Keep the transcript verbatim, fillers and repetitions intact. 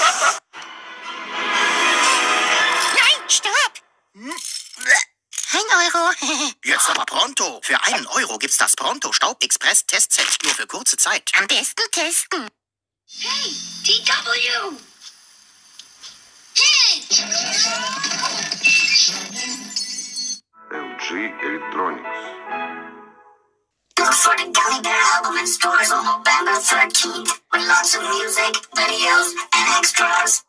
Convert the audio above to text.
Nein, stopp! Ein Euro. Jetzt aber pronto. Für einen Euro gibt's das Pronto Staub Express Testset nur für kurze Zeit. Am besten testen. Hey, D W! Hey! L G Electronics. Look for the Gummy Bear album in stores on November thirteenth with lots of music, videos, and extras.